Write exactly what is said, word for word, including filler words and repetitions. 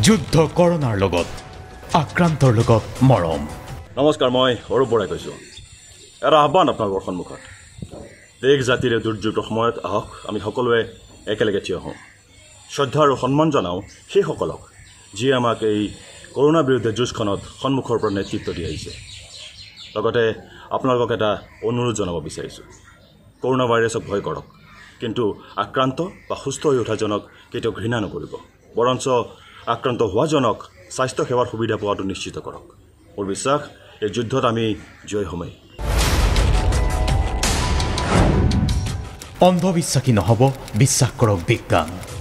যুদ্ধ কৰোনাৰ লগত আক্ৰান্তৰ লগত মৰম নমস্কাৰ মই অৰূপ বৰাই কৈছোঁ এটা আহ্বান আপোনালোকৰ সন্মুখত দেশ জাতিৰে দুৰ্যোগৰ সময়ত আহক আমি সকলোৱে একেলগে থিয় হওঁ শ্ৰদ্ধা আৰু সন্মান জনাওঁ সেইসকলক যিয়ে আমাক এই কৰোনা বিৰুদ্ধে যুঁজখনত সন্মুখৰ পৰা নেতৃত্ব দি আহিছে লগতে আপোনালোকক এটা অনুৰোধ জনাব বিচাৰিছোঁ কৰোনা ভাইৰাছক ভয় কৰক কিন্তু আক্ৰান্ত বা সুস্থ হৈ উঠাজনক কেতিয়াও ঘৃণা নকৰিব বৰঞ্চ আক্ৰান্ত হোৱাজনক স্বাস্থ্য সেৱাৰ সুবিধা পোৱাটো নিশ্চিত কৰক মোৰ বিশ্বাস এই যুদ্ধত আমি জয় হ'মেই অন্ধবিশ্বাসী নহ'ব বিশ্বাস কৰক বিজ্ঞান